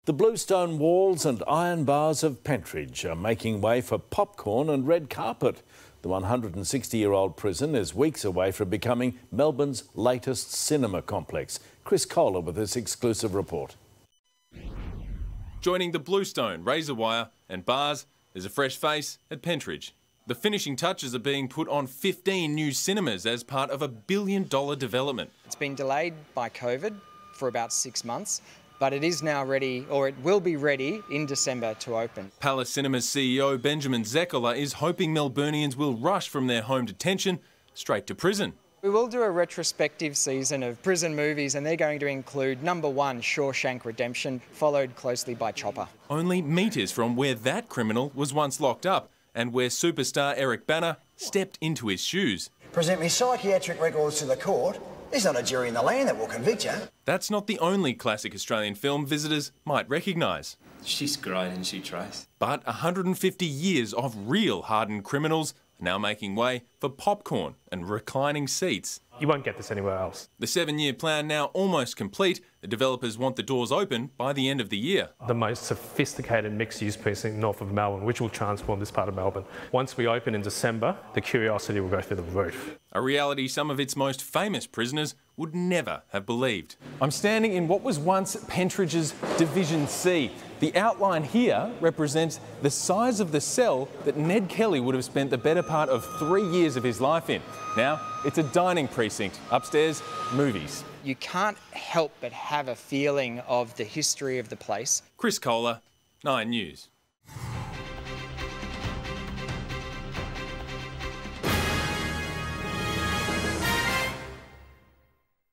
The bluestone walls and iron bars of Pentridge are making way for popcorn and red carpet. The 160-year-old prison is weeks away from becoming Melbourne's latest cinema complex. Chris Kohler with this exclusive report. Joining the bluestone, razor wire and bars, there's a fresh face at Pentridge. The finishing touches are being put on 15 new cinemas as part of a $1 billion development. It's been delayed by COVID for about 6 months, but it is now ready, or it will be ready in December to open. Palace Cinemas CEO Benjamin Zekola is hoping Melburnians will rush from their home detention straight to prison. We will do a retrospective season of prison movies, and they're going to include number 1, Shawshank Redemption, followed closely by Chopper. Only metres from where that criminal was once locked up and where superstar Eric Bana stepped into his shoes. Present me psychiatric records to the court. There's not a jury in the land that will convict you. That's not the only classic Australian film visitors might recognise. She's great, and she tries. But 150 years of real hardened criminals are now making way for popcorn and reclining seats. You won't get this anywhere else. The 7-year plan now almost complete. The developers want the doors open by the end of the year. The most sophisticated mixed-use precinct north of Melbourne, which will transform this part of Melbourne. Once we open in December, the curiosity will go through the roof. A reality some of its most famous prisoners would never have believed. I'm standing in what was once Pentridge's Division C. The outline here represents the size of the cell that Ned Kelly would have spent the better part of 3 years of his life in. Now, it's a dining precinct. Upstairs, movies. You can't help but have a feeling of the history of the place. Chris Kohler, 9 News.